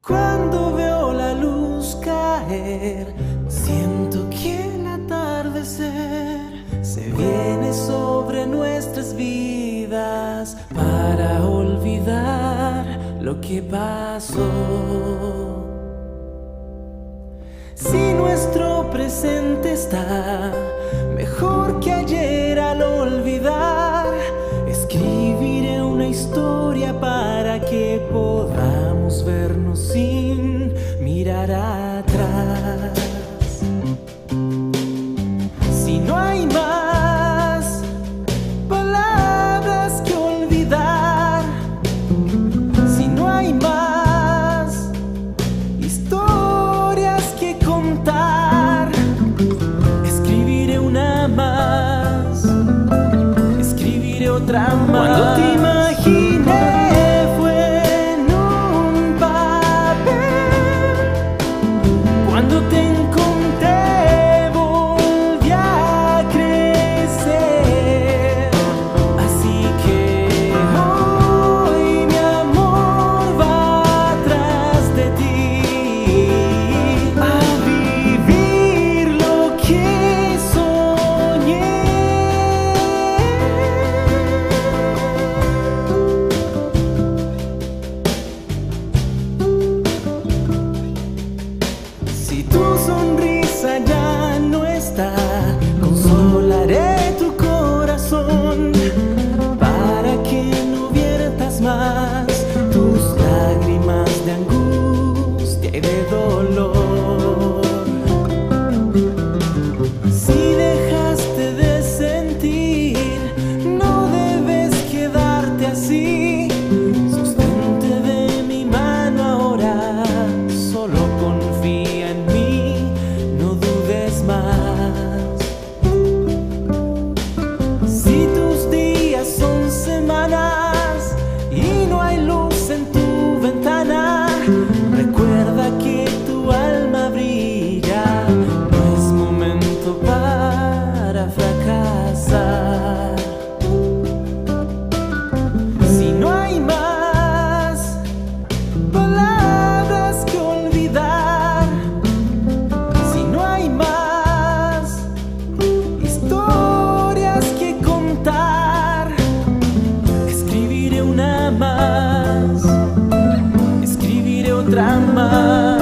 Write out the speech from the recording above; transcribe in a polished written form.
Cuando veo la luz caer, siento que el atardecer se viene sobre nuestras vidas para olvidar lo que pasó. Si nuestro presente está mejor que ayer, al olvidar, escribiré una historia para que podamos vernos sin mirar atrás. Si no hay más palabras que olvidar, si no hay más historias que contar, escribiré una más, escribiré otra más. Cuando te imaginé fue en un papel, cuando te encontré volví a crecer. Así que hoy mi amor va atrás de ti, a vivir lo que soñé. Si tu sonrisa ya no está, consolaré tu corazón para que no viertas más tus lágrimas de angustia y de dolor. Si dejaste de sentir, no debes quedarte así. Sostente de mi mano ahora, solo confía en mí, no dudes más. Si tus días son semanas y no hay luz en tu ventana, recuerda que tu alma brilla, no es momento para fracasar. Si no hay más palabras que olvidar, si no hay más historias que contar, escribiré una más, escribiré otra más.